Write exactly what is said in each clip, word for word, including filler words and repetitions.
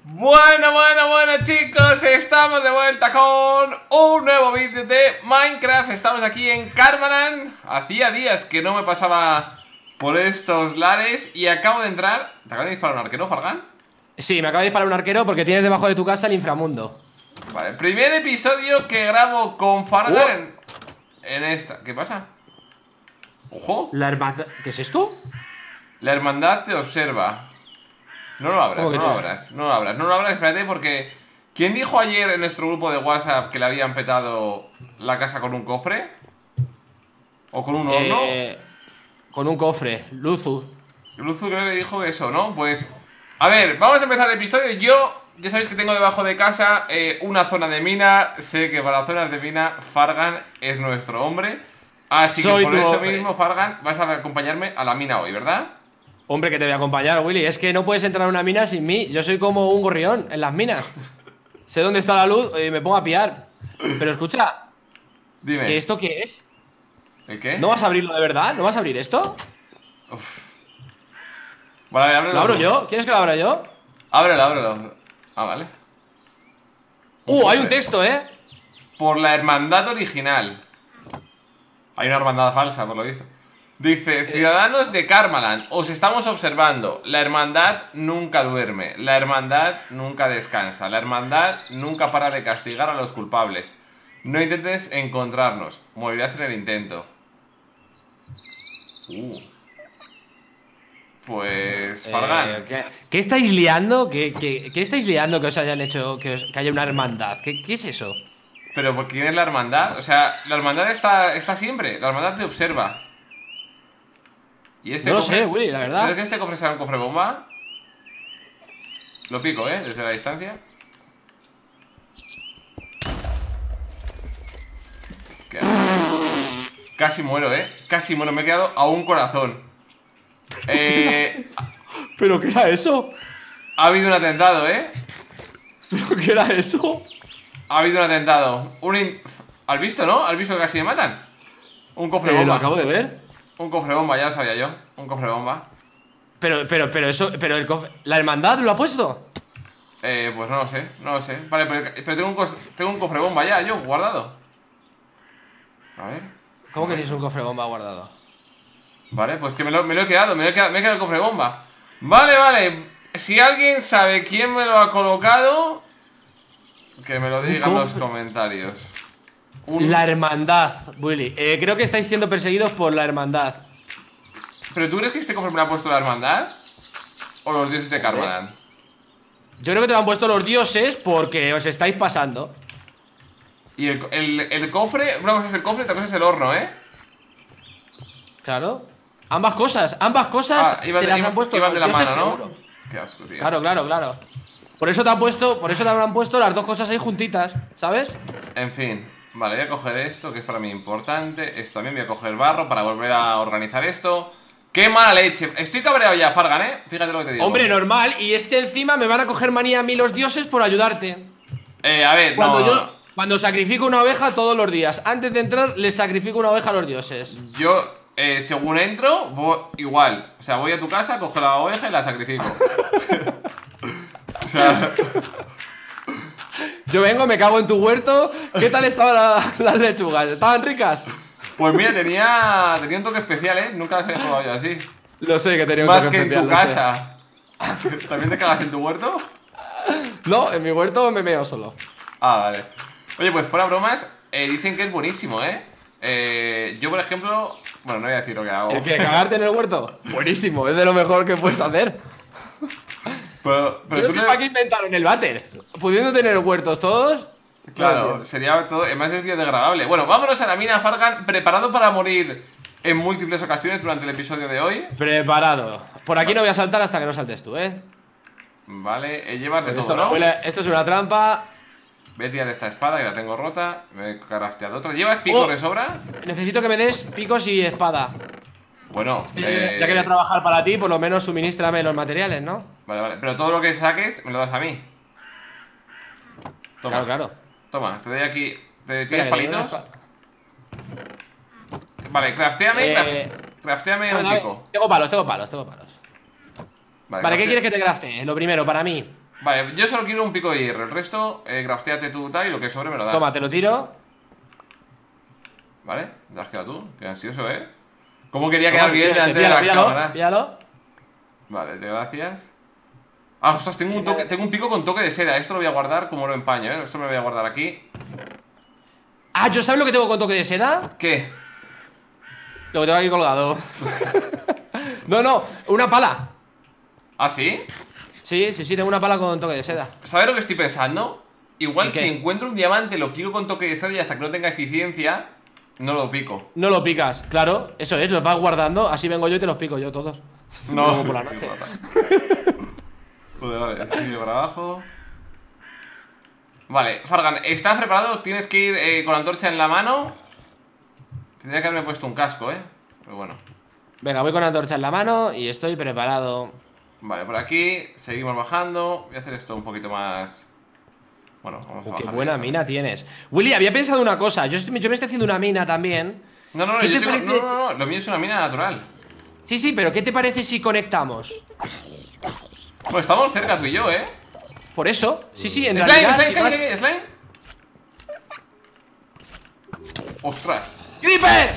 Bueno, bueno, bueno chicos, estamos de vuelta con un nuevo vídeo de Minecraft. Estamos aquí en Karmaland. Hacía días que no me pasaba por estos lares y acabo de entrar. ¿Te acaba de disparar un arquero, Fargan? Sí, me acaba de disparar un arquero porque tienes debajo de tu casa el inframundo. Vale, primer episodio que grabo con Fargan oh. en, en esta. ¿Qué pasa? ¡Ojo! La hermandad... ¿Qué es esto? La hermandad te observa. No lo abras, no lo abras, no lo abras, no lo abras, espérate porque... ¿Quién dijo ayer en nuestro grupo de WhatsApp que le habían petado la casa con un cofre? ¿O con un horno? Eh, con un cofre, Luzu. Luzu creo que le dijo eso, ¿no? Pues... A ver, vamos a empezar el episodio. Yo, ya sabéis que tengo debajo de casa eh, una zona de mina. Sé que para zonas de mina Fargan es nuestro hombre. Así Soy que por eso hombre. mismo, Fargan, vas a acompañarme a la mina hoy, ¿verdad? Hombre, que te voy a acompañar, Willy. Es que no puedes entrar a una mina sin mí. Yo soy como un gorrión en las minas. Sé dónde está la luz y me pongo a piar. Pero escucha, Dime. ¿que esto qué es? ¿El qué? ¿No vas a abrirlo de verdad? ¿No vas a abrir esto? Uf. Vale, a ver, ábrelo. ¿Lo abro yo? ¿Quieres que lo abra yo? Ábrelo, ábrelo. Ah, vale. ¡Uh! Hay un texto, ¿eh? Por la hermandad original. Hay una hermandad falsa, por lo visto. Dice, ciudadanos de Karmaland, os estamos observando. La hermandad nunca duerme. La hermandad nunca descansa. La hermandad nunca para de castigar a los culpables. No intentes encontrarnos. Morirás en el intento. Uh. Pues... Fargan. Eh, ¿qué, ¿Qué estáis liando? ¿Qué, qué, ¿Qué estáis liando que os hayan hecho que, os, que haya una hermandad? ¿Qué, ¿Qué es eso? Pero ¿por quién es la hermandad? O sea, la hermandad está, está siempre. La hermandad te observa. Y este No lo cofre, sé, Willy, la verdad. ¿crees que este cofre será un cofre bomba? Lo pico, ¿eh? Desde la distancia. ¿Qué haces? Casi muero, ¿eh? Casi muero. Me he quedado a un corazón. Eh... ¿Pero qué era eso? Ha habido un atentado, ¿eh? ¿Pero qué era eso? Ha habido un atentado. Un in... ¿Has visto, no? ¿Has visto que casi me matan? Un cofre Eh, bomba. lo acabo de ver. Un cofre bomba, ya lo sabía yo. Un cofre bomba. Pero, pero, pero eso, pero el cofre... ¿La hermandad lo ha puesto? Eh, pues no lo sé, no lo sé. Vale, pero, pero tengo, un cos... tengo un cofre bomba ya, yo, guardado. A ver. ¿Cómo que tienes un cofre bomba guardado? Vale, pues que me lo, me lo he quedado, me lo he quedado, me he quedado el cofre bomba. Vale, vale. Si alguien sabe quién me lo ha colocado, que me lo diga en los comentarios. Un... La hermandad, Willy. Eh, creo que estáis siendo perseguidos por la hermandad. ¿Pero tú crees que este cofre me lo ha puesto la hermandad? ¿O los dioses de Karmaland? Yo creo que te lo han puesto los dioses porque os estáis pasando. Y el, el, el cofre, una cosa es el cofre, otra cosa es el horno, ¿eh? Claro. Ambas cosas, ambas cosas ah, iban te de, las iban, han puesto iban de la los mano, dioses, ¿no? seguro. Qué asco, tío. Claro, claro, claro. Por eso te han puesto, por eso te habrán puesto las dos cosas ahí juntitas, ¿sabes? En fin, vale, voy a coger esto, que es para mí importante. Esto también voy a coger barro para volver a organizar esto. ¡Qué mala leche! Estoy cabreado ya, Fargan, ¿eh? Fíjate lo que te digo. Hombre, normal, y es que encima me van a coger manía a mí los dioses por ayudarte. Eh, a ver, Cuando no, yo, no. cuando sacrifico una oveja todos los días, antes de entrar les sacrifico una oveja a los dioses. Yo, eh, según entro, voy, igual. O sea, voy a tu casa, cojo la oveja y la sacrifico. O sea... Yo vengo, me cago en tu huerto. ¿Qué tal estaban la, las lechugas? ¿Estaban ricas? Pues mira, tenía, tenía un toque especial, ¿eh? Nunca las había probado yo así. Lo sé que tenía un Más toque que en especial, tu lo sé. casa. ¿También te cagas en tu huerto? No, en mi huerto me meo solo. Ah, vale. Oye, pues fuera bromas, eh, dicen que es buenísimo, ¿eh? ¿eh? Yo, por ejemplo... Bueno, no voy a decir lo que hago. ¿El que cagarte en el huerto? Buenísimo, es de lo mejor que puedes hacer. Pero, pero Yo tú sé le- para qué inventaron el váter. Pudiendo tener huertos todos. Claro, sería todo, además es biodegradable. Bueno, vámonos a la mina, Fargan, preparado para morir en múltiples ocasiones durante el episodio de hoy. Preparado. Por aquí no voy a saltar hasta que no saltes tú, ¿eh? Vale, eh, llevas de Pues todo, esto, ¿no? huele- esto es una trampa. Voy a tirar esta espada que la tengo rota. Me he crafteado otra. ¿Llevas pico Oh. de sobra? Necesito que me des picos y espada. Bueno, eh... Ya que voy a trabajar para ti, por lo menos suministrame los materiales, ¿no? Vale, vale, pero todo lo que saques me lo das a mí. Toma, Claro, claro. toma, te doy aquí. ¿Te Espera, tienes que te doy palitos? una espa- Vale, crafteame, Eh, craf- crafteame Bueno, un a ver, pico. Tengo palos, tengo palos, tengo palos. Vale, ¿qué craftea- quieres que te crafte? Lo primero, para mí. Vale, yo solo quiero un pico de hierro. El resto, eh, crafteate tú tal y lo que sobre me lo das. Toma, te lo tiro. Vale, te has quedado tú. Qué ansioso, ¿eh? ¿Cómo quería Toma, quedar bien píllalo, delante de la píllalo, cámara? píllalo. Vale, te gracias. Ah, ostras, tengo un, toque, tengo un pico con toque de seda. Esto lo voy a guardar como oro en paño, ¿eh? Esto me lo voy a guardar aquí. Ah, ¿yo sabes lo que tengo con toque de seda? ¿Qué? Lo que tengo aquí colgado. No, no, una pala. ¿Ah, sí? Sí, sí, sí, tengo una pala con toque de seda. ¿Sabes lo que estoy pensando? Igual ¿Y si qué? encuentro un diamante, lo pico con toque de seda y hasta que no tenga eficiencia, no lo pico. No lo picas, claro, eso es, los vas guardando. Así vengo yo y te los pico yo todos. No. Luego por la noche. Joder, vale, sigue para abajo. Vale, Fargan, ¿estás preparado? Tienes que ir eh, con la antorcha en la mano. Tendría que haberme puesto un casco, ¿eh? Pero bueno. Venga, voy con la antorcha en la mano y estoy preparado. Vale, por aquí, seguimos bajando. Voy a hacer esto un poquito más... Bueno, vamos a Oh, bajar. qué buena mina tienes. Willy, había pensado una cosa. Yo, estoy- yo me estoy haciendo una mina también. No, no, no, ¿Qué yo te tengo... parece no, no, no, lo mío es una mina natural. Sí, sí, pero ¿qué te parece si conectamos? Pues estamos cerca tú y yo, ¿eh? Por eso, sí, sí, en Slime, realidad slime, si cae, vas- cae, slime. Ostras. ¡Creeper!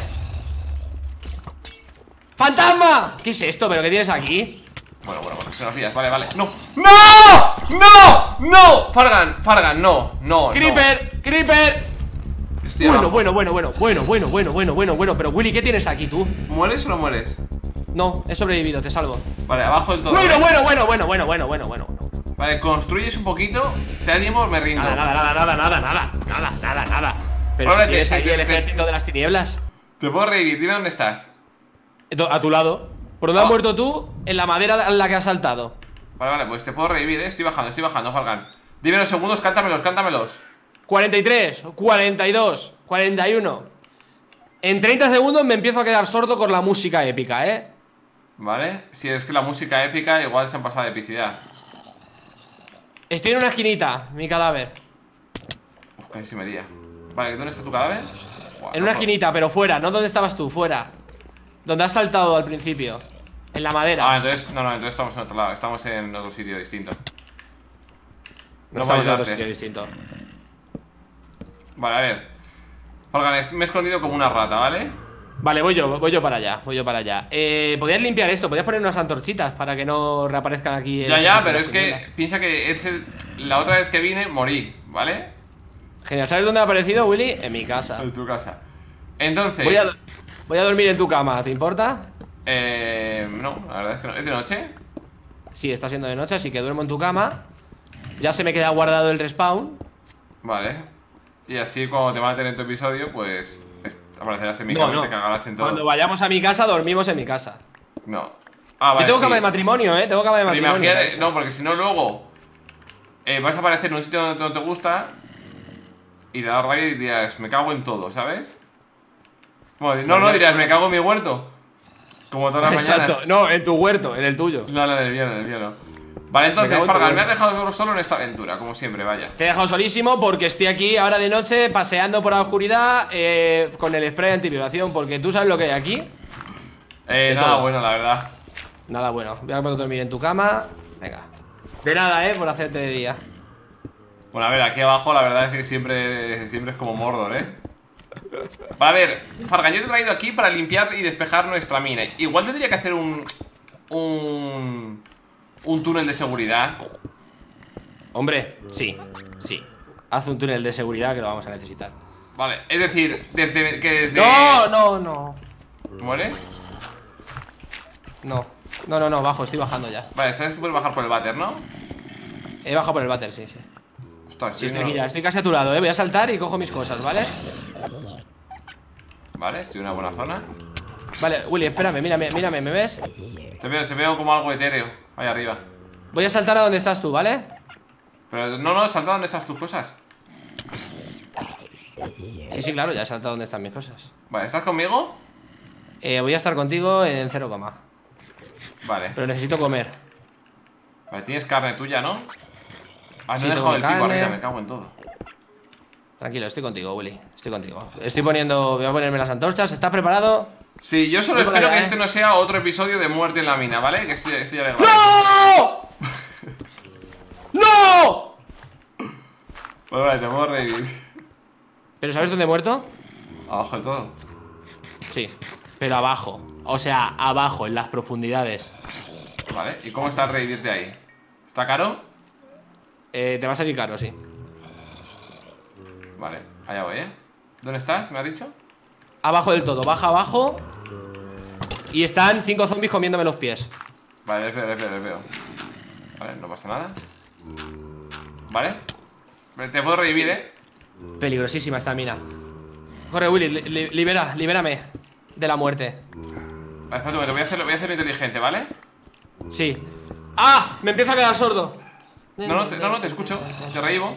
¡Fantasma! ¿Qué es esto? ¿Pero qué tienes aquí? Bueno, bueno, bueno, se nos rías, vale, vale. ¡No! ¡No! ¡No! ¡No! Fargan, Fargan, no, no. ¡Creeper! ¡Creeper! No. Estoy Bueno, abajo. bueno, bueno, bueno, bueno, bueno, bueno, bueno, bueno, bueno. Pero Willy, ¿qué tienes aquí tú? ¿Mueres o no mueres? No, he sobrevivido, te salvo. Vale, abajo del todo. Bueno, ¿eh? bueno, bueno, bueno, bueno, bueno, bueno, bueno. Vale, construyes un poquito. Te da tiempo, me rindo. Nada, nada, nada, nada, nada, nada, nada, nada, nada. Pero Ahora si te- tienes te- aquí te- el te- ejército de las tinieblas. Te puedo revivir, dime dónde estás. A tu lado. ¿Por dónde Ah. has muerto tú? En la madera en la que has saltado. Vale, vale, pues te puedo revivir, ¿eh? Estoy bajando, estoy bajando, Fargan. Dime los segundos, cántamelos, cántamelos. cuarenta y tres, cuarenta y dos, cuarenta y uno. En treinta segundos me empiezo a quedar sordo con la música épica, ¿eh? Vale, si es que la música épica igual se han pasado de epicidad. Estoy en una esquinita, mi cadáver. Uf, casi se me iría. Vale, ¿dónde está tu cadáver? Buah, En una no, esquinita, pero fuera, no donde estabas tú, fuera. Donde has saltado al principio. En la Ah, madera. entonces, no, no, entonces estamos en otro lado. Estamos en otro sitio distinto. No no estamos en voy a otro ayudarte. sitio distinto. Vale, a ver. Fargan, est- me he escondido como una rata, ¿vale? Vale, voy yo, voy yo para allá, voy yo para allá. Eh, podías limpiar esto, podías poner unas antorchitas para que no reaparezcan aquí. el Ya, ya, ejército pero de es las que tinieblas. piensa que es el- la otra vez que vine morí, ¿vale? Genial, ¿sabes dónde ha aparecido, Willy? En mi casa. En tu casa. Entonces, Voy a, voy a dormir en tu cama, ¿te importa? eh, no, la verdad es que no. ¿Es de noche? Sí, está siendo de noche, así que duermo en tu cama. Ya se me queda guardado el respawn. Vale. Y así cuando te maten en tu episodio, pues es- aparecerás en mi No, cama y no. te cagarás en todo. Cuando vayamos a mi casa, dormimos en mi casa. No. Ah, vale. Yo tengo sí. cama de matrimonio, ¿eh? Tengo cama de Pero matrimonio. imagínate- no, porque si no luego eh, vas a aparecer en un sitio donde no te gusta y te da rabia y dirás, me cago en todo, ¿sabes? Bueno, no, no, dirás, me cago en mi huerto. Como todas las Exacto, mañanas. no, en tu huerto, en el tuyo. No, no, en el mío, en el mío no. Vale, Me entonces, cago en tu Fargan, me has huerto. dejado solo en esta aventura, como siempre, vaya. Te he dejado solísimo porque estoy aquí ahora de noche paseando por la oscuridad eh, con el spray antivibración, porque tú sabes lo que hay aquí. Eh, De nada todo. bueno, la verdad. Nada bueno, voy a dormir en tu cama. Venga. De nada, eh, por hacerte de día. Bueno, a ver, aquí abajo la verdad es que siempre, siempre es como Mordor, ¿eh? Vale, a ver, Fargan, yo te he traído aquí para limpiar y despejar nuestra mina. Igual tendría que hacer un... Un... Un túnel de seguridad. Hombre, sí, sí. Haz un túnel de seguridad que lo vamos a necesitar. Vale, es decir, desde que desde... No, no, no. ¿Mueres? No, no, no, no, bajo, estoy bajando ya. Vale, sabes que puedes bajar por el váter, ¿no? He bajado por el váter, sí, sí. Ostras, Sí, estoy no- aquí ya, estoy casi a tu lado, eh. Voy a saltar y cojo mis cosas, ¿vale? Vale, estoy en una buena zona. Vale, Willy, espérame, mírame, mírame, ¿me ves? Te veo, se veo como algo etéreo, ahí arriba. Voy a saltar a donde estás tú, ¿vale? Pero no, no, salta donde estás tus cosas. Sí, sí, claro, ya he saltado donde están mis cosas. Vale, ¿estás conmigo? Eh, voy a estar contigo en cero coma. Vale. Pero necesito comer. Vale, tienes carne tuya, ¿no? Ah, no Sí, he tengo dejado el pico carne. arriba, me cago en todo. Tranquilo, estoy contigo, Willy. Estoy contigo. Estoy poniendo. Voy a ponerme las antorchas. ¿Estás preparado? Sí, yo solo Voy por espero allá, que eh. este no sea otro episodio de muerte en la mina, ¿vale? Que estoy, estoy alegre. ¡No! ¡No! Vale, vale, te puedo revivir. ¿Pero sabes dónde he muerto? Abajo de todo. Sí, pero abajo. O sea, abajo, en las profundidades. Vale, ¿y cómo está revivirte ahí? ¿Está caro? Eh, te va a salir caro, sí. Vale, allá voy, ¿eh? ¿Dónde estás? ¿Me has dicho? Abajo del todo, baja abajo. Y están cinco zombies comiéndome los pies. Vale, les veo, les veo, les veo. Vale, no pasa nada. Vale. Te puedo revivir, ¿eh? Peligrosísima esta mina. Corre, Willy, li li libera, libérame de la muerte. Vale, espera un momento, voy a hacerlo, voy a hacerlo inteligente, ¿vale? Sí. ¡Ah! Me empieza a quedar sordo. No, no, te, no, no, te escucho. Te revivo.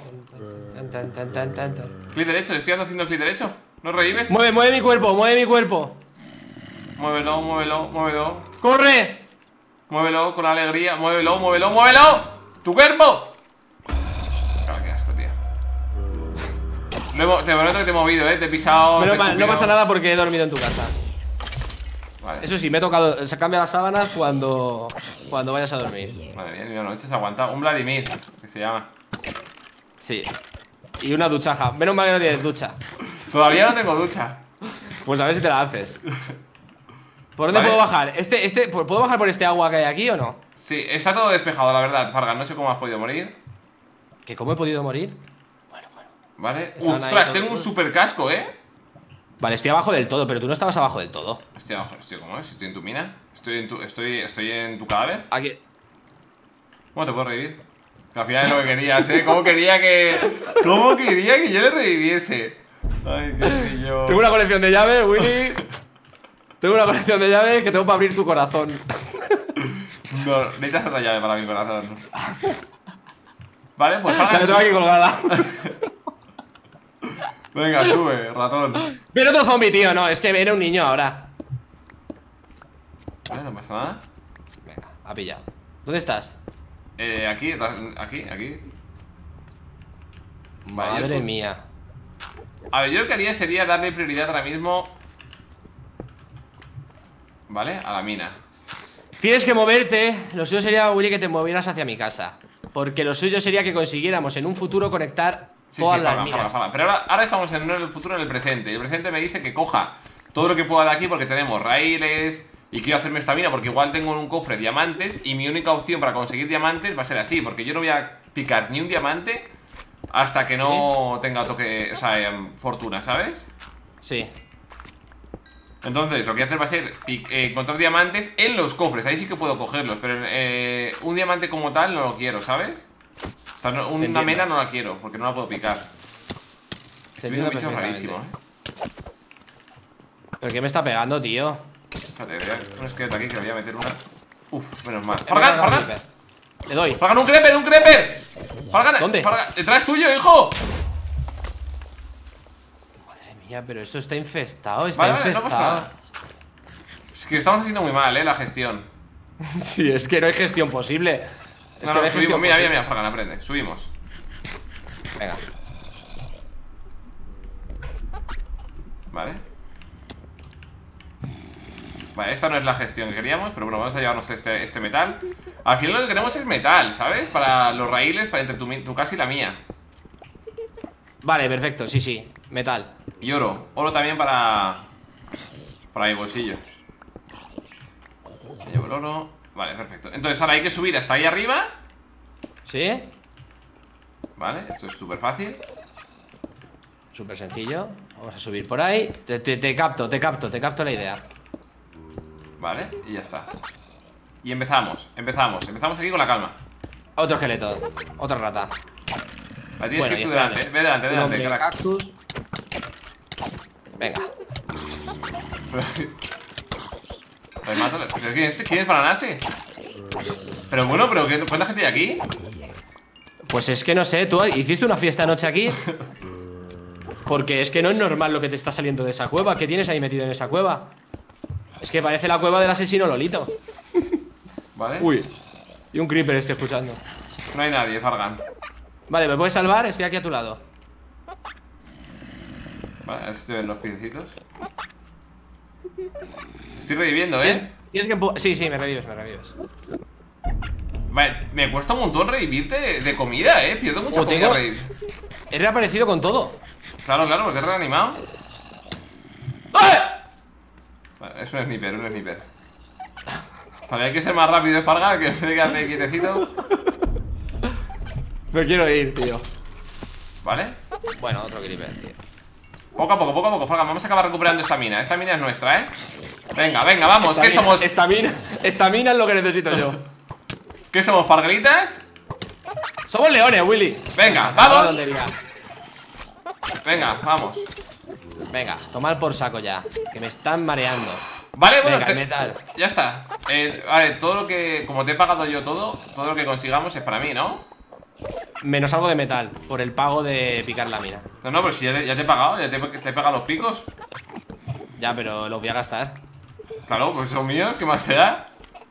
Clic derecho, estoy haciendo clic derecho. ¿No revives? Mueve, mueve mi cuerpo, mueve mi cuerpo. Muévelo, muévelo, muévelo. ¡Corre! Muévelo con alegría, muévelo, muévelo, muévelo. ¡Tu cuerpo! Claro, qué asco, tío. Luego, te prometo que te he movido, eh. Te he pisado. Menos te he mal, no escupido. pasa nada porque he dormido en tu casa. Vale. Eso sí, me he tocado. Se cambia las sábanas cuando. Cuando vayas a dormir. Madre mía, ni una noche se ha aguantado. Un Vladimir, que se llama. Sí. Y una duchaja. Menos mal que no tienes ducha. Todavía no tengo ducha. Pues a ver si te la haces. ¿Por dónde Vale. puedo bajar? Este, este, ¿Puedo bajar por este agua que hay aquí o no? Sí, está todo despejado, la verdad, Fargan. No sé cómo has podido morir. ¿Que cómo he podido morir? Bueno, bueno. Vale. Estaban ahí Ostras, todos- tengo un super casco, eh. Vale, estoy abajo del todo, pero tú no estabas abajo del todo. Estoy abajo, estoy como es, estoy en tu mina. Estoy en tu, estoy, estoy en tu cadáver. Aquí. ¿Cómo te puedo revivir? Que al final es lo que querías, ¿eh? ¿Cómo quería que. ¿Cómo quería que yo le reviviese? Ay, qué pillo. Tengo una colección de llaves, Willy. Tengo una colección de llaves que tengo para abrir tu corazón. No, necesitas otra llave para mi corazón. Vale, pues La Fargan. tengo aquí colgada. Venga, sube, ratón. Viene otro zombie, tío. No, es que viene un niño ahora. Vale, no pasa nada. Venga, ha pillado. ¿Dónde estás? Eh, aquí, aquí, aquí. Vale, yo Madre escu- mía. A ver, yo lo que haría sería darle prioridad ahora mismo. ¿Vale? A la mina. Tienes que moverte. Lo suyo sería, Willy, que te movieras hacia mi casa. Porque lo suyo sería que consiguiéramos en un futuro conectar Sí, todas sí, las Fargan, minas. Fargan, Fargan. Pero ahora, ahora estamos en, no en el futuro, en el presente. Y el presente me dice que coja todo lo que pueda de aquí porque tenemos raíles. Y quiero hacerme esta mina porque igual tengo en un cofre diamantes. Y mi única opción para conseguir diamantes va a ser así. Porque yo no voy a picar ni un diamante hasta que no tenga toque, o sea, em, fortuna, ¿sabes? Sí. Entonces, lo que voy a hacer va a ser pi- eh, encontrar diamantes en los cofres. Ahí sí que puedo cogerlos. Pero eh, un diamante como tal no lo quiero, ¿sabes? O sea, no- una entiendo. mena no la quiero porque no la puedo picar. Estoy viendo entiendo bichos rarísimos, perfectamente. ¿eh? ¿Pero qué me está pegando, tío? Espérate, voy a- un esqueleto aquí que le voy a meter una. Uf, menos mal. Me ¡Fargan, carga un Fargan! creeper. Le doy. ¡Fargan, un creeper, un creeper! ¡Fargan! ¿Dónde? Fargan, ¡detrás tuyo, hijo! Madre mía, pero esto está infestado, está Vale, vale, no pasa infestado. nada. Es que estamos haciendo muy mal, eh, la gestión. Sí, es que no hay gestión posible. Es No, que no, no hay subimos, gestión mira, mira, posible. mira, Fargan, aprende, subimos. Venga. Vale. Vale, esta no es la gestión que queríamos, pero bueno, vamos a llevarnos este, este metal. Al final lo que queremos es metal, ¿sabes? Para los raíles, para entre tu, mi- tu casa y la mía. Vale, perfecto, sí, sí. Metal. Y oro, oro también para... Para mi bolsillo. Me llevo el oro. Vale, perfecto. Entonces ahora hay que subir hasta ahí arriba. ¿Sí? Vale, esto es súper fácil. Súper sencillo. Vamos a subir por ahí. Te, te- te capto, te capto, te capto la idea. Vale, y ya está. Y empezamos, empezamos, empezamos aquí con la calma. Otro esqueleto. Otra rata. La tienes Bueno, que ir y tú delante, espérame. eh. Ve delante, Un delante, hombre crack. cactus. Venga. Pues mátalo. ¿Pero quién es este? ¿Quién es Paranase? Pero bueno, pero ¿qué- ¿cuánta gente hay aquí? Pues es que no sé, ¿tú hiciste una fiesta anoche aquí? Porque es que no es normal lo que te está saliendo de esa cueva. ¿Qué tienes ahí metido en esa cueva? Es que parece la cueva del asesino Lolito. Vale. Uy. Y un creeper estoy escuchando. No hay nadie, Fargan. Vale, ¿me puedes salvar? Estoy aquí a tu lado. Vale, a ver si estoy en los piececitos. Estoy reviviendo, ¿Tienes, ¿eh? tienes que empu- Sí, sí, me revives, me revives. Vale, me cuesta un montón revivirte de, de comida, eh. Pierdo mucha Oh, comida tengo- revivir. He reaparecido con todo. Claro, claro, porque he reanimado. ¡Ah! Vale, es un sniper, un sniper. Vale, hay que ser más rápido de Fargar, que me quedarme quietecito. Me quiero ir, tío. Vale. Bueno, otro creeper, tío. Poco a poco, poco a poco, Fargar. Vamos a acabar recuperando esta mina. Esta mina es nuestra, eh. Venga, venga, vamos. ¿Qué somos? Estamina, estamina es lo que necesito yo. ¿Qué somos, parguelitas? Somos leones, Willy. Venga, Venga, vamos. tontería. Venga, vamos. Venga, tomar por saco ya. Que me están mareando. Vale, bueno, Venga, te- metal. ya está. Eh, vale, todo lo que. Como te he pagado yo todo, todo lo que consigamos es para mí, ¿no? Menos algo de metal, por el pago de picar la mina. No, no, pero si ya te, ya te he pagado, ya te, te he pagado los picos. Ya, pero los voy a gastar. Claro, pues son míos, ¿qué más te da?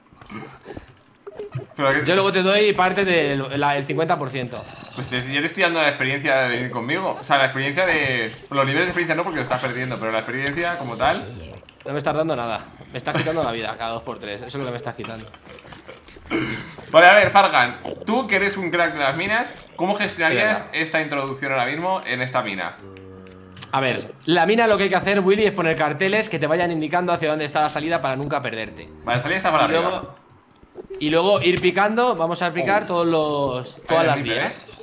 Pero que- Yo luego te doy parte del la- el cincuenta por ciento. Pues te- yo te estoy dando la experiencia de venir conmigo. O sea, la experiencia de. Los niveles de experiencia no, porque lo estás perdiendo, pero la experiencia como tal. No me estás dando nada. Me estás quitando la vida cada dos por tres. Eso es lo que me estás quitando. Vale, a ver, Fargan, tú que eres un crack de las minas, ¿cómo gestionarías Venga. esta introducción ahora mismo en esta mina? A ver, la mina lo que hay que hacer, Willy, es poner carteles que te vayan indicando hacia dónde está la salida para nunca perderte. Vale, salida está para Y arriba. luego, y luego ir picando, vamos a picar todos los, todas Ahí las el vías. sniper,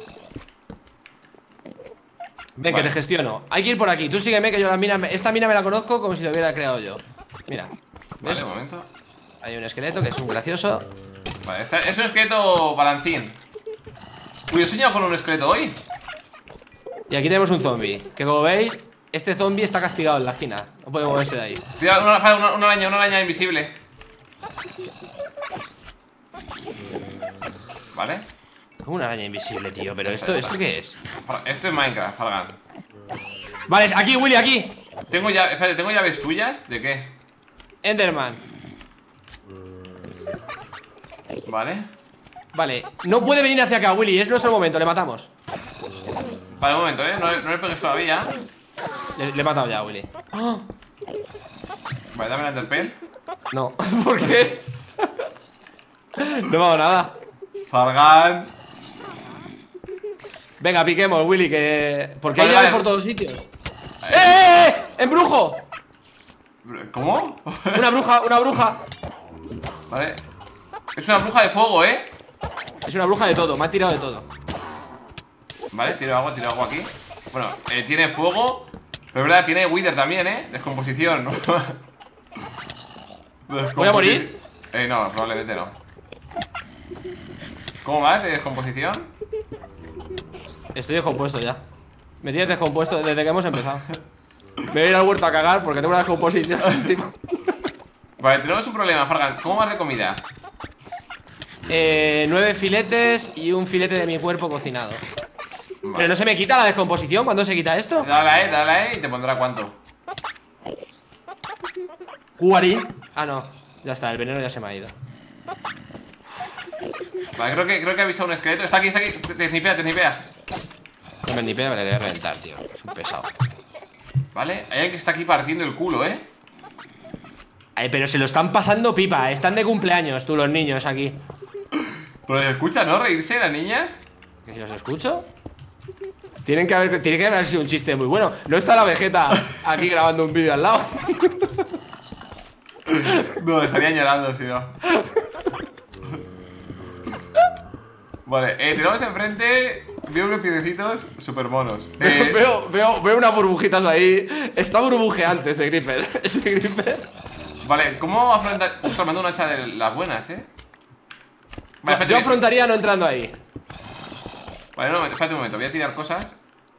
Ven, Vale. que te gestiono. Hay que ir por aquí. Tú sígueme, que yo la mina. Esta mina me la conozco como si la hubiera creado yo. Mira. Vale, ¿Ves? un momento. Hay un esqueleto que es un gracioso. Vale, esta- es un esqueleto balancín. Uy, he soñado con un esqueleto hoy. Y aquí tenemos un zombie. Que como veis, este zombie está castigado en la esquina. No puede moverse de ahí. Cuidado, una, una, una araña, una araña invisible. Vale. Como una araña invisible, tío. Pero esto, ¿esto qué es? Fra- Esto es Minecraft, Fargan. Vale, aquí, Willy, aquí. Tengo ya, espérate, ¿tengo llaves tuyas? ¿De qué? Enderman. Vale. Vale, no puede venir hacia acá, Willy. Es nuestro momento, le matamos. Vale, un momento, ¿eh? No, le- no le pegues todavía. Le, le he matado ya, Willy. Vale, dame la enderpell. No, ¿por qué? No me hago nada. Fargan. Venga, piquemos, Willy, que... Porque hay Vale, llaves vale. por todos sitios. ¡Eh, eh, eh! ¡Embrujo! ¿Cómo? Una bruja, una bruja. Vale. Es una bruja de fuego, ¿eh? Es una bruja de todo, me ha tirado de todo. Vale, tiro agua, tiro agua aquí. Bueno, eh, tiene fuego. Pero es verdad, tiene Wither también, ¿eh? Descomposición. ¿Voy a morir? Eh, no, probablemente no. ¿Cómo vas de descomposición? Estoy descompuesto ya. Me tienes descompuesto desde que hemos empezado. Me voy a ir al huerto a cagar porque tengo una descomposición encima. Vale, tenemos un problema, Fargan. ¿Cómo vas de comida? Eh, nueve filetes y un filete de mi cuerpo cocinado. Vale. Pero no se me quita la descomposición. ¿Cuándo se quita esto? Dale a E, dale a E y te pondrá cuánto. cuarenta. Ah, no. Ya está, el veneno ya se me ha ido. Vale, creo que, creo que ha avisado un esqueleto. Está aquí, está aquí. Te, te snipea, te snipea. No me ni pega, le voy a reventar, tío. Es un pesado. Vale, hay alguien que está aquí partiendo el culo, ¿eh? Ay, pero se lo están pasando pipa. Están de cumpleaños, tú, los niños aquí. Pero se escucha, ¿no? Reírse las niñas. ¿Que si los escucho? Tienen que haber, tiene que haber sido un chiste muy bueno. No está la Vegeta aquí grabando un vídeo al lado. No, estarían llorando si no. Vale, eh, tenemos enfrente. Veo unos piedecitos super monos. Eh, Veo, veo, veo unas burbujitas ahí. Está burbujeante ese Gripper. Ese Gripper. Vale, ¿cómo afrontar? Ostras, me ando una hacha de las buenas, eh. Vale, espérate, Yo afrontaría no entrando ahí. Vale, no, espérate un momento, voy a tirar cosas.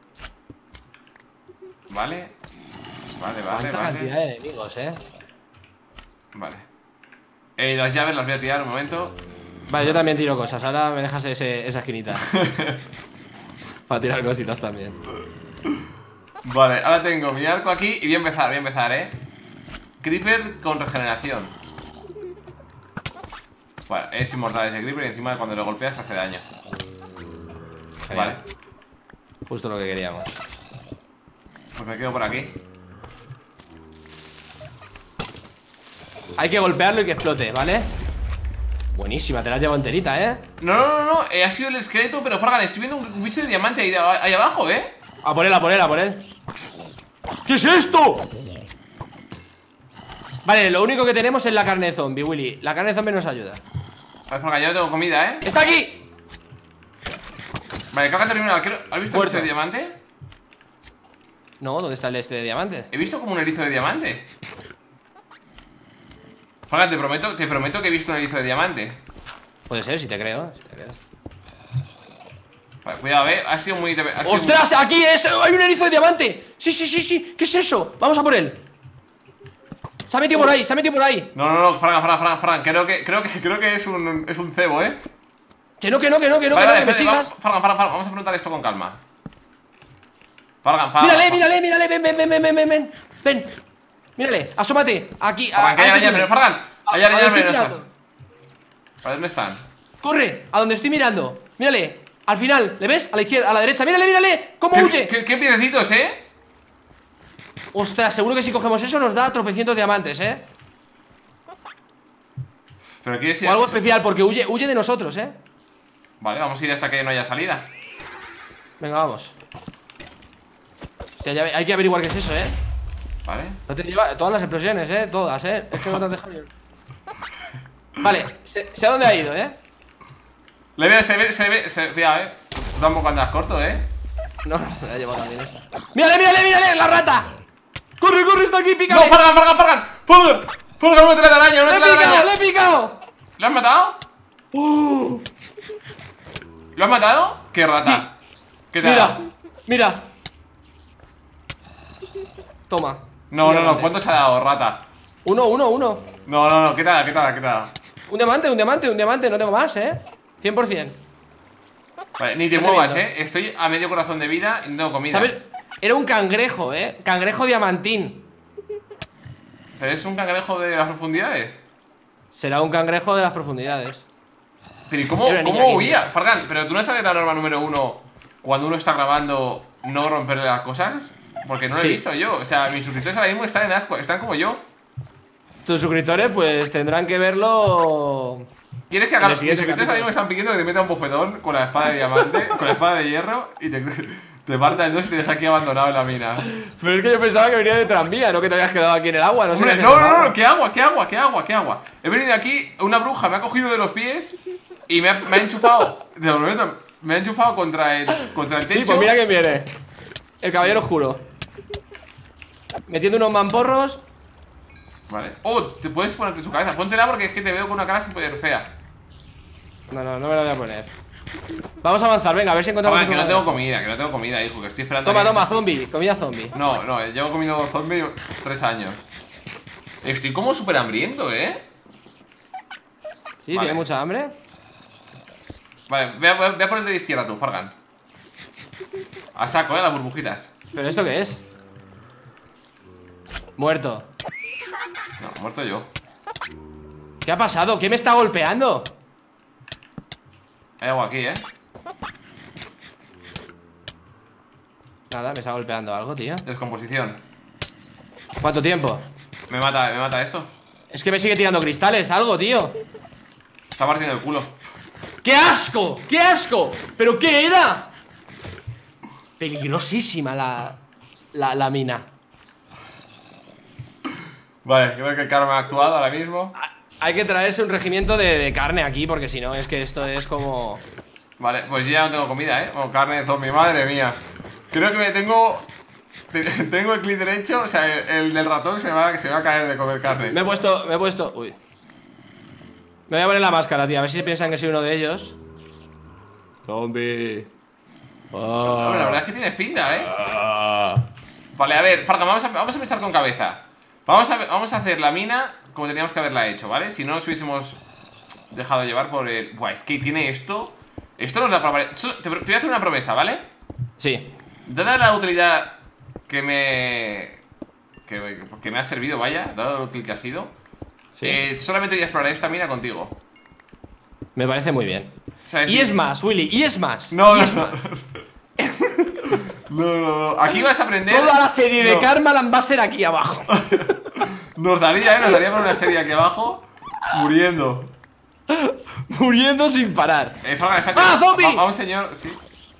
Vale. Vale, vale, Cuánta cantidad vale. de enemigos, eh. Vale. Eh, las llaves las voy a tirar un momento. Vale, yo también tiro cosas. Ahora me dejas ese, esa esquinita. Para tirar cositas también. Vale, ahora tengo mi arco aquí y voy a empezar, voy a empezar, eh. Creeper con regeneración. Vale, es inmortal ese Creeper y encima cuando lo golpeas te hace daño. Genial. Vale, Justo lo que queríamos. pues me quedo por aquí. Hay que golpearlo y que explote, ¿vale? Buenísima, te la has llevado enterita, ¿eh? No, no, no, no, eh, ha sido el esqueleto, pero Fargan, estoy viendo un bicho de diamante ahí, de- ahí abajo, ¿eh? A por él, a por él, a por él. ¿Qué es esto? Vale, lo único que tenemos es la carne de zombie, Willy. La carne de zombie nos ayuda. A ver, Fargan, yo no tengo comida, ¿eh? ¡Está aquí! Vale, creo que ha terminado. ¿Has visto el Muerto. erizo de diamante? No, ¿dónde está el este de diamante? He visto como un erizo de diamante. Fargan, te prometo, te prometo que he visto un erizo de diamante. Puede ser, si te creo, si te creo. Vale, cuidado, eh, ha sido muy... ha sido ¡Ostras! ¡Aquí es! ¡Hay un erizo de diamante! Sí, sí, sí, sí. ¿Qué es eso? Vamos a por él. Se ha metido por ahí, se ha metido por ahí. No, no, no, Fargan, Fargan, Fargan, Fargan, creo que, creo que, creo que es un, es un cebo, ¿eh? Que no, que no, que no, que no, Vale, que no, vale, que me espérate, sigas. vamos, Fargan, Fargan, Fargan, vamos a afrontar esto con calma. Fargan, Fargan. Mírale, Fargan. mírale, mírale, ven, ven, ven, ven, ven, ven, ven. Ven. Mírale, asómate. Aquí, a, Fargan, que a hay ese arañas, túnel. pero Fargan, hay A- a arañas donde estoy venenosas. mirando. ¿Para dónde están? Corre, a donde estoy mirando. Mírale, al final, ¿le ves? A la izquierda, a la derecha. Mírale, mírale. ¿Cómo ¿Qué, huye? qué, qué piececitos, eh? Ostras, seguro que si cogemos eso nos da tropecientos diamantes, ¿eh? Pero quieres ir O algo a... especial, porque huye, huye de nosotros, ¿eh? Vale, vamos a ir hasta que no haya salida. Venga, vamos. Hostia, ya ve- hay que averiguar qué es eso, ¿eh? Vale. No te lleva todas las explosiones, ¿eh? Todas, ¿eh? Es que no te has dejado ni- Vale, sé, sé a dónde ha ido, ¿eh? Le ve, se ve, se ve, se ve, cuidado, eh. Tampoco andas corto, eh. No, no, me la ha llevado también esta. ¡Mírale, mírale, mírale! ¡La rata! ¡Corre, corre! ¡Está aquí! No, ¡Pícale! Fargan, Fargan, Fargan. Fargan, Fargan, una telaraña, una ¡Le he telaraña. picado, le he picado! ¿Lo has matado? ¿Lo has matado? ¡Qué rata! ¿Qué te ha Mira, dado? mira. Toma. No, Un no, no, diamante. ¿cuánto se ha dado, rata? Uno, uno, uno. No, no, no, ¿qué te ha dado? ¿Qué te ha dado? ¿Qué te ha dado? Un diamante, un diamante, un diamante. No tengo más, ¿eh? cien por cien. Vale, ni te No te muevas, miento. eh. Estoy a medio corazón de vida y no tengo comida. ¿Sabes? Era un cangrejo, ¿eh? Cangrejo diamantín. ¿Pero es un cangrejo de las profundidades? Será un cangrejo de las profundidades. Pero ¿y cómo, Era una niña cómo aquí. huía? Fargan, ¿pero tú no sabes la norma número uno cuando uno está grabando no romperle las cosas? Porque no lo he Sí. visto yo. O sea, mis suscriptores ahora mismo están en asco, están como yo. Tus suscriptores, pues tendrán que verlo. ¿Quieres que haga? En el Mis siguiente suscriptores ahora capítulo. mismo me están pidiendo que te meta un bofetón con la espada de diamante, con la espada de hierro y te, te parta en dos y te deja aquí abandonado en la mina. Pero es que yo pensaba que venía de tranvía, no que te habías quedado aquí en el agua. No sé. Hombre, qué no, haces no, agua. no, ¿qué agua? ¿Qué agua? ¿Qué agua? ¿Qué agua? He venido aquí, una bruja me ha cogido de los pies y me ha, me ha enchufado. Te lo prometo, me ha enchufado contra el, contra el techo. Sí, pues mira quién viene. El caballero oscuro. Metiendo unos mamporros. Vale. Oh, te puedes ponerte su cabeza. Póntela porque es que te veo con una cara súper fea. No, no, no me la voy a poner. Vamos a avanzar, venga, a ver si encontramos. Toma, que otro no tengo cangrejo. comida, que no tengo comida, hijo, que estoy esperando. Toma, a que- toma, zombie, comida zombie. No, no, llevo comiendo zombie tres años. Estoy como súper hambriento, ¿eh? Sí, Vale. tiene mucha hambre. Vale, ve a, ve a- ve a ponerte de izquierda tú, Fargan. A saco, ¿eh? Las burbujitas. ¿Pero esto qué es? Muerto. No, muerto yo. ¿Qué ha pasado? ¿Qué me está golpeando? Hay algo aquí, ¿eh? Nada, me está golpeando algo, tío. Descomposición. ¿Cuánto tiempo? Me mata, me mata esto. Es que me sigue tirando cristales, algo, tío. Está partiendo el culo. ¡Qué asco! ¡Qué asco! ¿Pero qué era? Peligrosísima la, la, la mina. Vale, creo que el karma ha actuado ahora mismo. Hay que traerse un regimiento de, de carne aquí, porque si no, es que esto es como... Vale, pues yo ya no tengo comida, ¿eh? O carne de zombie, madre mía. Creo que me tengo... te- Tengo el clic derecho, o sea, el, el del ratón se va, se va a caer de comer carne. Me he puesto, me he puesto... Uy. Me voy a poner la máscara, tío, a ver si piensan que soy uno de ellos. Zombie. Hombre, la verdad es que tienes pinta, ¿eh? Vale, a ver, Fargan, vamos a, vamos a pensar con cabeza. Vamos a, vamos a hacer la mina como teníamos que haberla hecho, ¿vale? Si no nos hubiésemos dejado llevar por el... Buah, es que tiene esto... Esto nos da para... variar. Solo- Te, te voy a hacer una promesa, ¿vale? Sí. Dada la utilidad que me... Que, me- que me ha servido, vaya, dado lo útil que ha sido, Sí. eh, solamente voy a explorar esta mina contigo. Me parece muy bien. O sea, Y decir- es más, Willy, y es más. No, y no, es no. más. No, no, no. Aquí vas a aprender... Toda la serie de No. Karmaland va a ser aquí abajo. Nos daría, ¿eh? Nos daría para una serie aquí abajo muriendo. Muriendo sin parar. Eh, Fargan, espérate. ¡Ah, zombie! Va, va un señor, sí.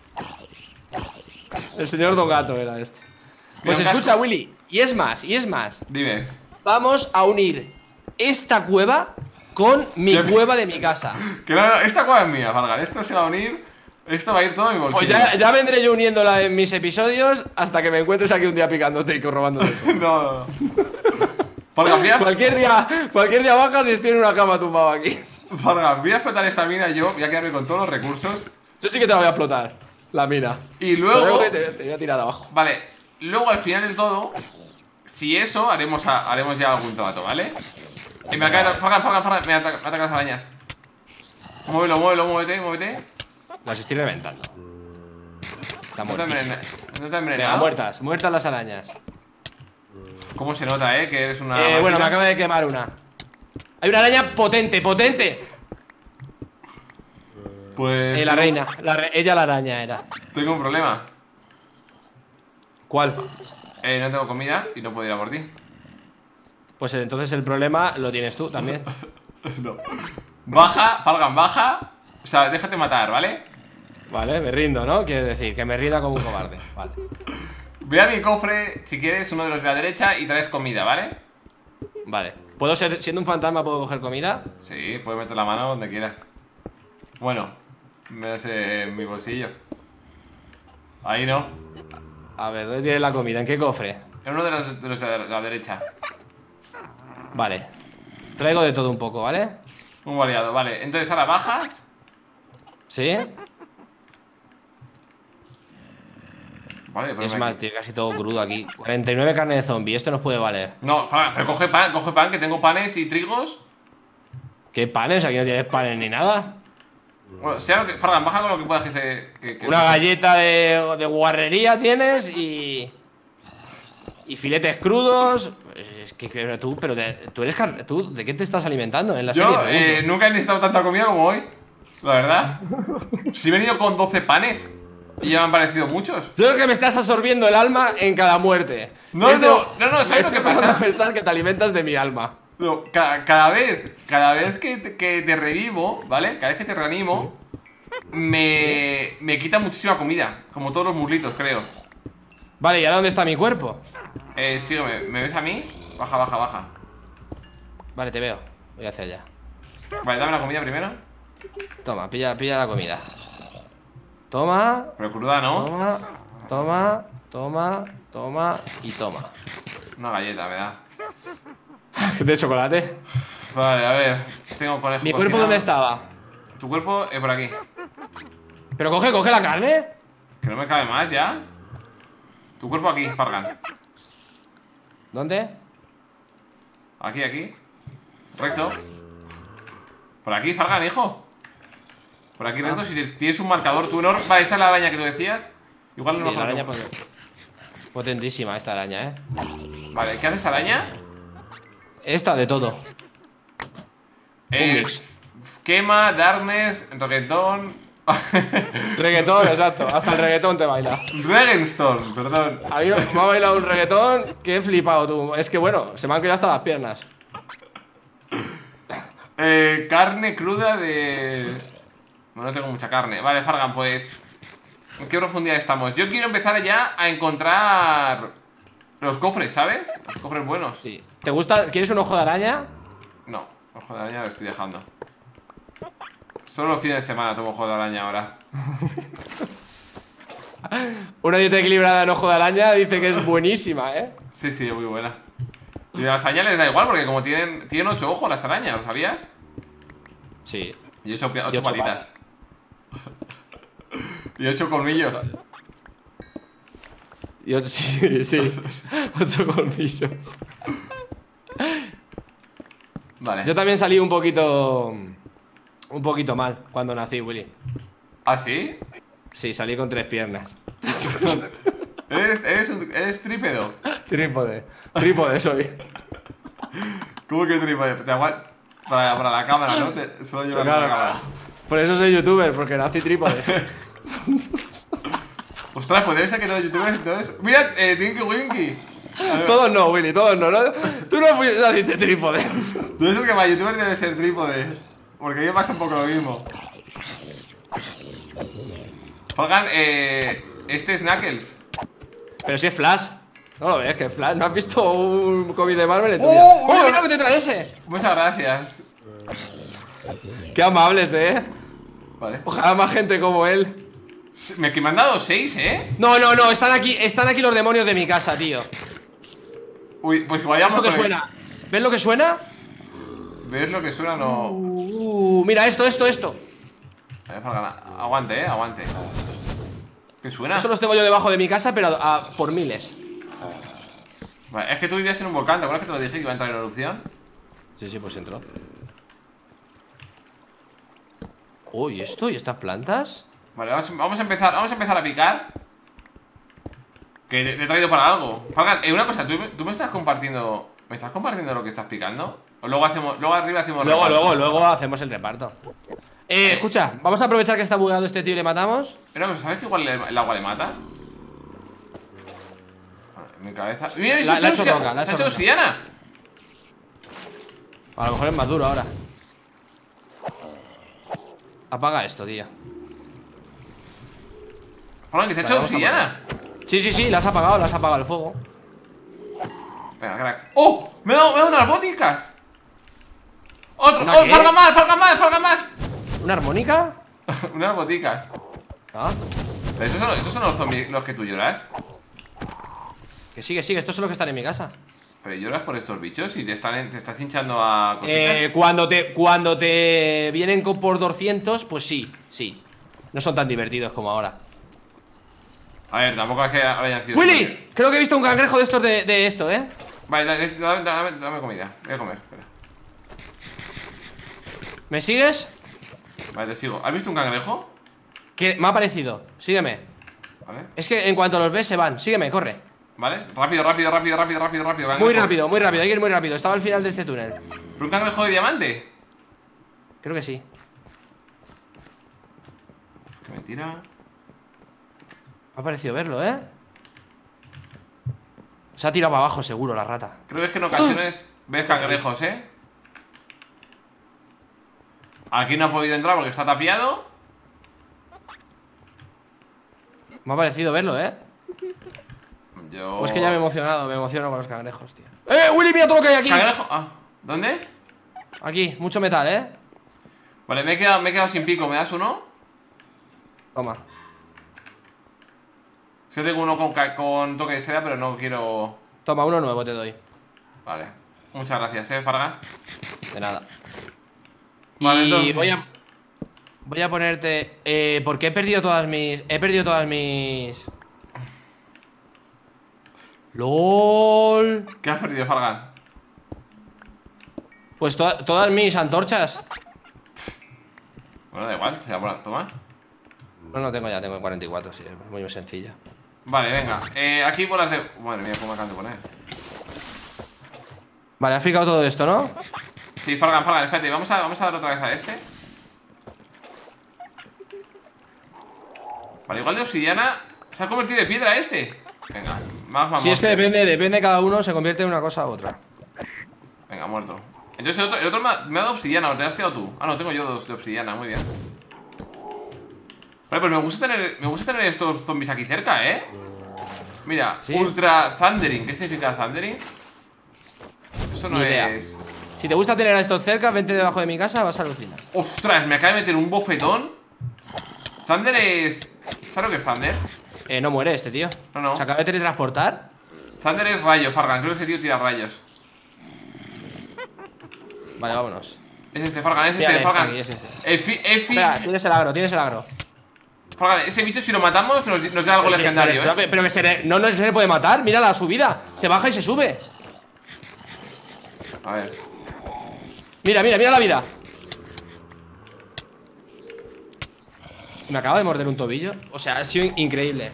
El señor Don Gato era este. Pues Mira, un escucha, casco. Willy. Y es más, y es más. Dime. Vamos a unir esta cueva con mi ¿Qué? cueva de mi casa. Que no, no, esta cueva es mía, Fargan. Esto se va a unir. Esto va a ir todo en mi bolsillo. Pues ya, ya vendré yo uniéndola en mis episodios hasta que me encuentres aquí un día picándote y robándote. no, no, no. Fargan, voy a, Cualquier día, cualquier día bajas y estoy en una cama tumbado aquí. Fargan, voy a explotar esta mina yo. Voy a quedarme con todos los recursos. Yo sí que te la voy a explotar, la mina. Y luego. Te, te voy a tirar de abajo. Vale, luego al final del todo, si eso, haremos, a- haremos ya algún tomato, ¿vale? Y me acaba de... Fargan, Fargan, Fargan, me atacan ataca las arañas. Muévelo, muévelo, muévete, muévete. Las estoy reventando. Está No te muertísima. envenen- no te Venga, envenenado. muertas, muertas las arañas. ¿Cómo se nota, eh? Que eres una... Eh, bueno, me máquina? acaba de quemar una. Hay una araña potente, potente. Pues... Eh, la tengo- reina, la re- ella la araña era. Tengo un problema. ¿Cuál? Eh, no tengo comida y no puedo ir a por ti. Pues entonces el problema lo tienes tú también. No. Baja, Fargan, baja. O sea, déjate matar, ¿vale? Vale, me rindo, ¿no? Quieres decir, que me rinda como un cobarde. Vale. Ve a mi cofre, si quieres, uno de los de la derecha y traes comida, ¿vale? Vale. ¿Puedo ser, siendo un fantasma, puedo coger comida? Sí, puedes meter la mano donde quieras. Bueno, me das en mi bolsillo. Ahí no. A ver, ¿dónde tienes la comida? ¿En qué cofre? En uno de los de, los de la derecha. Vale. Traigo de todo un poco, ¿vale? Un variado, vale. Entonces ahora bajas. ¿Sí? Vale, pero Es me- más, tiene casi todo crudo aquí. cuarenta y nueve carne de zombie, esto nos puede valer. No, Fargan, pero coge pan, coge pan, que tengo panes y trigos. ¿Qué panes? Aquí no tienes panes ni nada. Bueno, sea lo que. Fargan, baja con lo que puedas que se. Que, que- Una galleta de, de guarrería tienes y. Y filetes crudos. Es que, que tú, pero de- tú eres car- tú, ¿de qué te estás alimentando en la Yo serie? eh, Pregunto. nunca he necesitado tanta comida como hoy. La verdad. Si he venido con doce panes. Y ya me han parecido muchos. Yo creo que me estás absorbiendo el alma en cada muerte. No, Esto- no, no, no, ¿sabes lo que esto me pasa? hace pensar que te alimentas de mi alma. No, ca- cada vez, cada vez que te, que te revivo, ¿vale? Cada vez que te reanimo, me, me quita muchísima comida. Como todos los muslitos, creo. Vale, ¿y ahora dónde está mi cuerpo? Eh, sígueme, ¿me ves a mí? Baja, baja, baja. Vale, te veo. Voy hacia allá. Vale, dame la comida primero. Toma, pilla, pilla la comida. Toma, Pero cruda, ¿no? toma, toma, toma, toma y toma. Una galleta, me da. ¿De chocolate? Vale, a ver. Tengo conejo ¿Mi cuerpo cocinado. dónde estaba? Tu cuerpo, eh, por aquí. Pero coge, coge la carne. Que no me cabe más ya. Tu cuerpo aquí, Fargan. ¿Dónde? Aquí, aquí. Recto. Por aquí, Fargan, hijo. Por aquí, recto. Si tienes- tienes un marcador, tú enorme. Vale, esa es la araña que tú decías. Igual no Sí, es la mejor araña que- pot- potentísima esta araña, ¿eh? Vale, ¿qué haces, araña? Esta de todo. Eh, mix. f- Quema, darkness, reggaetón. Reggaetón, exacto. Hasta el reggaetón te baila. Regenstone, perdón. A mí me ha bailado un reggaetón que he flipado tú. Es que bueno, se me han quedado hasta las piernas. Eh, carne cruda de... Bueno, no tengo mucha carne. Vale, Fargan, pues... ¿En qué profundidad estamos? Yo quiero empezar ya a encontrar los cofres, ¿sabes? Los cofres buenos. Sí. ¿Te gusta? ¿Quieres un ojo de araña? No, ojo de araña lo estoy dejando. Solo los fines de semana tomo ojo de araña ahora. Una dieta equilibrada en ojo de araña dice que es buenísima, ¿eh? Sí, sí, muy buena. Y a las arañas les da igual porque como tienen, tienen ocho ojos las arañas, ¿lo sabías? Sí. Y ocho, pi- ocho, Y ocho patitas. Y ocho colmillos. Yo, sí, sí. Ocho colmillos. Vale. Yo también salí un poquito. Un poquito mal cuando nací, Willy. ¿Ah, sí? Sí, salí con tres piernas. ¿Eres, eres, un, eres trípedo? Trípode. Trípode soy. ¿Cómo que trípode? Te agua- para, para la cámara, ¿no? Te, solo llevas Claro, la cámara. claro. Por eso soy youtuber, porque nací trípode. Ostras, pues debe ser que los youtubers entonces... ¡Mira, eh, Tinky Winky! A ver, Todos no, Willy, todos no, no. Tú no fuiste naciste trípode. Debe ser que para youtubers debe ser trípode. Porque a mí me pasa un poco lo mismo. Falgan, eh... este es Knuckles. Pero si es Flash. No lo ves, que es Flash. ¿No has visto un cómic de Marvel en tu ¡Oh! vida? ¡Oh, mira! mira lo que te trae ese! Muchas gracias. Qué amables, eh. Vale. Ojalá más gente como él. Me, que me han dado seis, ¿eh? No, no, no, están aquí, están aquí los demonios de mi casa, tío. Uy, pues ¿Ves vayamos lo que con el- suena? ¿Ves lo que suena? ¿Ves lo que suena? No. Uh, mira esto, esto, esto. A ver, Falgan, aguante, eh, aguante. ¿Qué suena? Eso los tengo yo debajo de mi casa, pero a, a- por miles. Vale, es que tú vivías en un volcán, ¿te acuerdas que te lo dije que iba a entrar en erupción? Sí, sí, pues entró. Uy, ¿esto? ¿Y estas plantas? Vale, vamos, vamos a empezar, vamos a empezar a picar. Que te, te he traído para algo. Falgan, eh, una cosa, ¿tú, tú me estás compartiendo. ¿Me estás compartiendo lo que estás picando? O luego hacemos. Luego arriba hacemos Luego, reparto? luego, luego hacemos el reparto. Eh, escucha, vamos a aprovechar que está bugueado este tío y le matamos. Pero, ¿sabes que igual le- el agua le mata? Vale, mi cabeza. ¡Mira, La- se la ha ha hecho hecho obsia- roca, la ha se ha hecho hecho roca. obsidiana! A lo mejor es más duro ahora. Apaga esto, tío. Falgan, que se ha Vale, hecho vamos a obsidiana. Sí, sí, sí, la has apagado, la has apagado el fuego. Venga, crack. ¡Oh! ¡Me ha dado, me ha dado unas boticas! ¡Otro! ¿Una ¡Oh! qué? ¡Falgan más! ¡Falgan más! ¡Falgan más! ¿Una armónica? Unas boticas. Ah, Pero esos son, esos son los zombies los que tú lloras. que sigue, sigue, estos son los que están en mi casa. Pero lloras por estos bichos y te, están, te estás hinchando a cositas. Eh, cuando te, cuando te vienen con por doscientos, pues sí, sí. No son tan divertidos como ahora. A ver, tampoco es que ahora hayan sido. ¡Willy! Creo que he visto un cangrejo de estos de, de esto, ¿eh? Vale, dame, dame, dame, dame comida. Voy a comer, espera. ¿Me sigues? Vale, te sigo. ¿Has visto un cangrejo? Que me ha parecido, sígueme. Vale. Es que en cuanto los ves se van, sígueme, corre. Vale, rápido, rápido, rápido, rápido, rápido, rápido. Muy cangrejo. rápido, muy rápido, hay que ir muy rápido. Estaba al final de este túnel. ¿Pero un cangrejo de diamante? Creo que sí. Qué mentira. Me ha parecido verlo, ¿eh? Se ha tirado para abajo seguro la rata. Creo que es que en ocasiones ves cangrejos, ¿eh? Aquí no ha podido entrar porque está tapiado. Me ha parecido verlo, ¿eh? Yo... Pues que ya me he emocionado, me emociono con los cangrejos, tío. ¡Eh, Willy, mira todo lo que hay aquí! ¿Cangrejo? Ah, ¿dónde? Aquí, mucho metal, ¿eh? Vale, me he quedado, me he quedado sin pico. ¿Me das uno? Toma. Yo tengo uno con, ca- con toque de seda, pero no quiero... Toma, uno nuevo te doy. Vale. Muchas gracias, eh, Fargan. De nada. Vale, y entonces- voy a... Voy a ponerte... Eh, porque he perdido todas mis... He perdido todas mis... LOL. ¿Qué has perdido, Fargan? Pues to- todas mis antorchas. Bueno, da igual, se la toma. No, no tengo ya, tengo cuarenta y cuatro, sí, es muy sencilla. Vale, venga. Eh, aquí bolas de... Madre mía, cómo me acaban de poner. Vale, has picado todo esto, ¿no? Sí, Fargan, Fargan, espérate. Vamos a, vamos a dar otra vez a este. Vale, igual de obsidiana se ha convertido de piedra este. Venga, magma Si es que monster. depende, depende cada uno, se convierte en una cosa u otra. Venga, muerto. Entonces el otro, el otro me, ha, me ha dado obsidiana, ¿o te has quedado tú? Ah, no, tengo yo dos de obsidiana, muy bien. Vale, pues me gusta tener, me gusta tener estos zombies aquí cerca, ¿eh? Mira, ¿Sí? Ultra Thundering. ¿Qué significa Thundering? Eso no Ni idea. es... Si te gusta tener a estos cerca, vente debajo de mi casa, vas a alucinar. ¡Ostras! Me acaba de meter un bofetón. Thunder es... ¿Sabes lo que es Thunder? Eh, no muere este tío. No, no. ¿Se acaba de teletransportar? Thunder es rayo, Fargan. Creo que ese tío tira rayos. Vale, vámonos. Es este, Fargan, es Mira, este, es Fargan. aquí, es este. Efi, Efi... Espera, tienes el agro, tienes el agro. Fargan, ese bicho si lo matamos nos, nos da algo Pero sí, legendario, espera, ¿eh? espera, pero que se le, no, no se le puede matar. Mira la subida. Se baja y se sube. A ver. Mira, mira, mira la vida. Me acaba de morder un tobillo. O sea, ha sido increíble.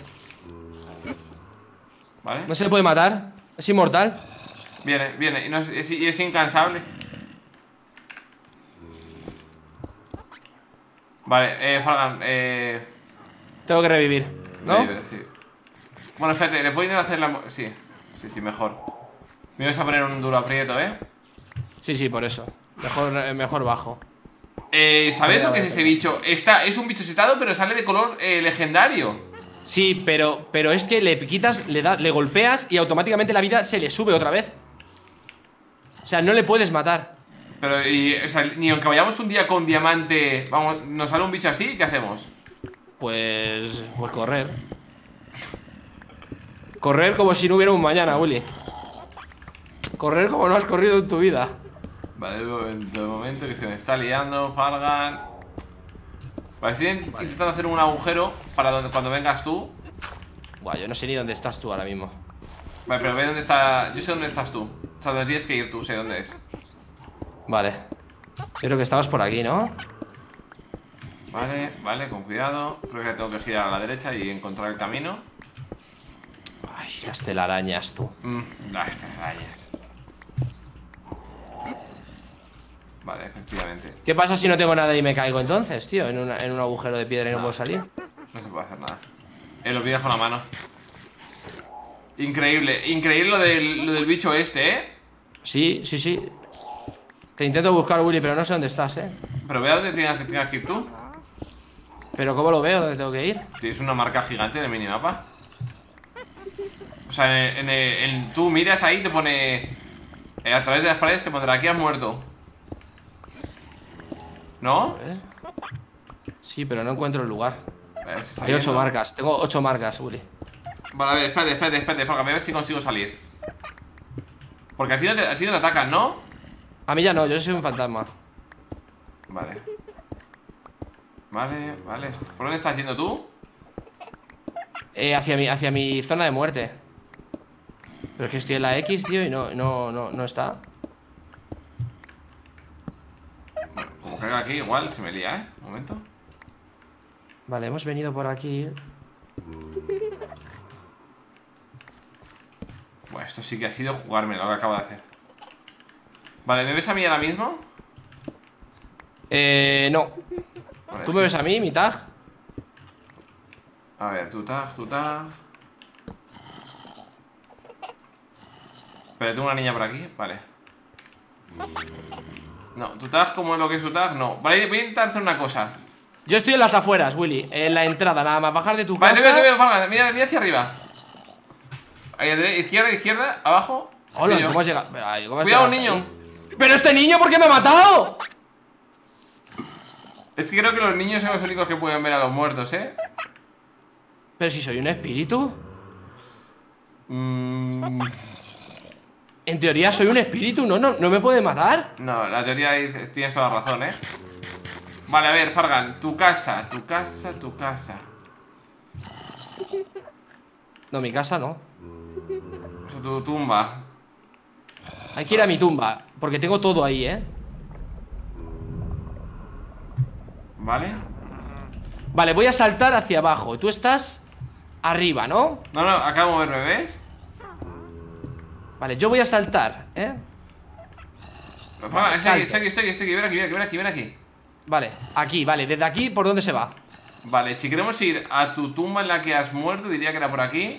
Vale. No se le puede matar. Es inmortal. Viene, viene. Y, no es, es- y es incansable. Vale, eh, Fargan, eh... Tengo que revivir, ¿no? Libre, sí. Bueno, espérate, le puedo ir a hacer la... Sí, sí, sí, mejor. Me vais a poner un duro aprieto, ¿eh? Sí, sí, por eso. Mejor, eh, mejor bajo. Eh, ¿sabes Mira, lo que es vale. ese bicho? Está, es un bicho setado, pero sale de color eh, legendario. Sí, pero, pero es que le quitas, le, da, le golpeas y automáticamente la vida se le sube otra vez. O sea, no le puedes matar. Pero, y, o sea, ni aunque vayamos un día con diamante, vamos, nos sale un bicho así, ¿qué hacemos? Pues... Pues correr. Correr como si no hubiera un mañana, Willy. Correr como no has corrido en tu vida. Vale, de momento, de momento que se me está liando, Fargan. Vale, estoy intentando hacer un agujero para donde, cuando vengas tú. Buah, yo no sé ni dónde estás tú ahora mismo. Vale, pero ve dónde está. Yo sé dónde estás tú. O sea, dónde tienes que ir tú, sé dónde es. Vale. Creo que estabas por aquí, ¿no? Vale, vale, con cuidado. Creo que tengo que girar a la derecha y encontrar el camino. Ay, las telarañas, tú. Mmm, las telarañas. Vale, efectivamente. ¿Qué pasa si no tengo nada y me caigo entonces, tío? En, una- en un agujero de piedra y no, No. puedo salir. No se puede hacer nada. Eh, lo pillas con la mano. Increíble, increíble lo del, lo del bicho este, ¿eh? Sí, sí, sí. Te intento buscar, Willy, pero no sé dónde estás, ¿eh? Pero ve a dónde tengas que, tengas que ir tú. Pero ¿cómo lo veo? ¿Dónde tengo que ir? Tienes una marca gigante en el minimapa. O sea, en, el- en, el- en- tú miras ahí y te pone eh, a través de las paredes te pondrá aquí has muerto. ¿No? A ver. Sí, pero no encuentro el lugar. Eh, se está Hay ocho yendo. marcas. Tengo ocho marcas, Willy. Vale, a ver, espérate, espérate, espérate, porque a ver si consigo salir. Porque a ti no te, a ti no te atacan, ¿no? A mí ya no, yo soy un fantasma. Vale. Vale, vale. ¿Por dónde estás yendo tú? Eh, hacia mi, hacia mi zona de muerte. Pero es que estoy en la X, tío, y no, no, no, no está. Como caiga aquí, igual se me lía, ¿eh? Un momento. Vale, hemos venido por aquí. Bueno, esto sí que ha sido jugarme lo que acabo de hacer. Vale, ¿me ves a mí ahora mismo? Eh, no. Vale, ¿Tú es me que- ves a mí, mi tag? A ver, tu tag, tu tag. Pero tengo una niña por aquí, vale. No, tu tag como es lo que es tu tag, no. Vale, voy a intentar hacer una cosa. Yo estoy en las afueras, Willy. En la entrada, nada más bajar de tu Vale, te casa. veo, te veo, Fargan. Mira, mira hacia arriba. Ahí, dere- izquierda, izquierda, abajo. Hola, Soy yo. ¿cómo has llegado? Pero, ay, ¿cómo has Cuidado, llegado niño. hasta ahí? ¡Pero este niño por qué me ha matado! Es que creo que los niños son los únicos que pueden ver a los muertos, ¿eh? Pero si soy un espíritu. Mm, En teoría soy un espíritu, ¿no? ¿No, no me puede matar? no, la teoría ahí tienes toda la razón, ¿eh? Vale, a ver, Fargan, tu casa, tu casa, tu casa. No, mi casa no. O sea, tu tumba. Hay que ir a mi tumba, porque tengo todo ahí, ¿eh? ¿Vale? Vale, voy a saltar hacia abajo. Tú estás arriba, ¿no? No, no, acabo de moverme, ¿ves? Vale, yo voy a saltar, ¿eh? Fargan, está aquí, salto. está aquí, está aquí, está aquí, ven aquí, ven aquí, ven aquí. Vale, aquí, vale, desde aquí, ¿por dónde se va? Vale, si queremos ir a tu tumba en la que has muerto, diría que era por aquí.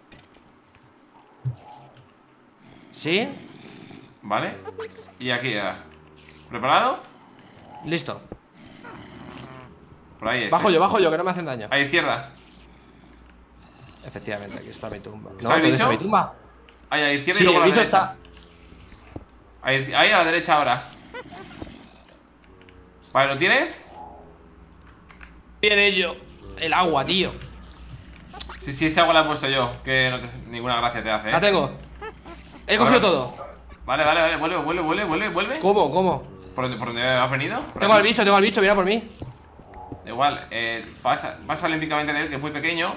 ¿Sí? Vale. Y aquí ya. ¿Preparado? Listo. Por ahí es. Bajo ¿eh? yo, bajo yo, que no me hacen daño. A la izquierda. Efectivamente, aquí está mi tumba. ¿Está ¿No? el ¿Dónde bicho? está mi tumba? Ahí a la izquierda Sí, y luego el a la bicho derecha. está... Ahí, ahí a la derecha ahora. Vale, ¿lo tienes? Bien ello. El agua, tío. Sí, sí, ese agua la he puesto yo. Que no te- ninguna gracia te hace, ¿eh? La tengo. He cogido Ahora- todo. Vale, vale, vale. Vuelve, vuelve, vuelve, vuelve, vuelve. ¿Cómo? ¿Cómo? ¿Por dónde, por dónde has venido? Por Tengo aquí. al bicho, tengo al bicho, mira por mí. Igual, eh, pasa, pasa olímpicamente de él, que es muy pequeño.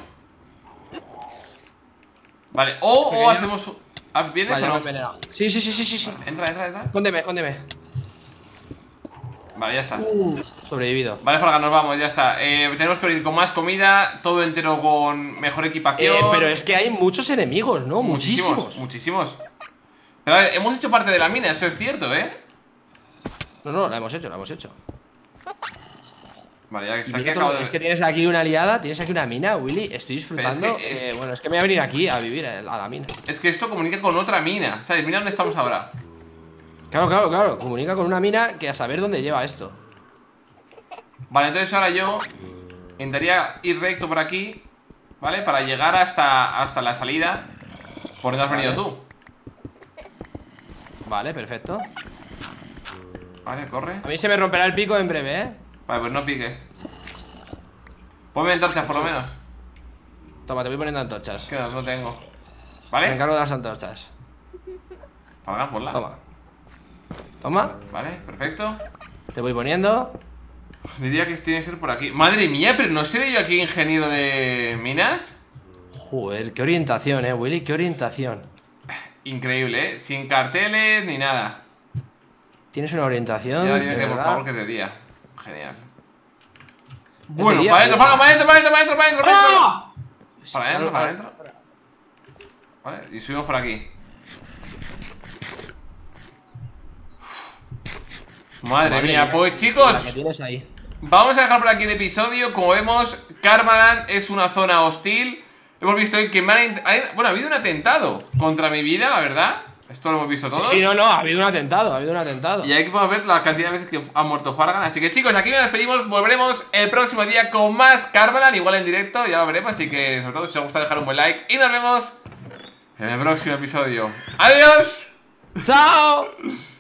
Vale, o, o Pequeño. hacemos. un- ¿Ah, ¿Vienes Vale, o ya me he no? envenenado. Sí, sí, sí, sí, sí, sí. Entra, entra, entra. Escóndeme, escóndeme. Vale, ya está. Uh, sobrevivido. Vale, Fargan, nos vamos, ya está. Eh, tenemos que ir con más comida, todo entero con mejor equipación. Eh, pero es que hay muchos enemigos, ¿no? Muchísimos. Muchísimos. Pero a ver, hemos hecho parte de la mina, eso es cierto, ¿eh? No, no, la hemos hecho, la hemos hecho. Vale, ya que Y está aquí, mira acabo todo- de... Es que tienes aquí una aliada, tienes aquí una mina, Willy. Estoy disfrutando. que es- eh, bueno, es que me voy a venir aquí a vivir a la mina. Es que esto comunica con otra mina, ¿sabes? Mira dónde estamos ahora. Claro, claro, claro. Comunica con una mina que a saber dónde lleva esto. Vale, entonces ahora yo intentaría ir recto por aquí, ¿vale? Para llegar hasta, hasta la salida por donde has venido tú. Vale, perfecto. Vale, corre. A mí se me romperá el pico en breve, ¿eh? Vale, pues no piques. Ponme antorchas por lo menos. Toma, te voy poniendo antorchas. Que no, no tengo. Me ¿Vale? encargo de las antorchas. Para por la. Toma. Toma. Vale, perfecto. Te voy poniendo. Diría que tiene que ser por aquí. Madre mía, pero ¿no seré yo aquí ingeniero de minas? Joder, qué orientación, eh, Willy, qué orientación. Increíble, ¿eh? Sin carteles ni nada. Tienes una orientación. Y ahora dime de que por verdad. favor que es de día. Genial. Es Bueno, de día, para adentro, tío. para adentro, para adentro, para adentro, para adentro, para adentro. ¡Ah! Para adentro, para Vale. adentro. Vale, y subimos por aquí. Madre, Madre mía, mía, pues la chicos, que tienes ahí. vamos a dejar por aquí el episodio. Como vemos, Karmaland es una zona hostil. Hemos visto hoy que me han... Bueno, ha habido un atentado contra mi vida, la verdad. Esto lo hemos visto todos. Sí, no, no, ha habido un atentado, ha habido un atentado. Y ahí podemos ver la cantidad de veces que ha muerto Fargan. Así que chicos, aquí nos despedimos. Volveremos el próximo día con más Karmaland, igual en directo, ya lo veremos. Así que sobre todo si os ha gustado dejar un buen like. Y nos vemos en el próximo episodio. ¡Adiós! ¡Chao!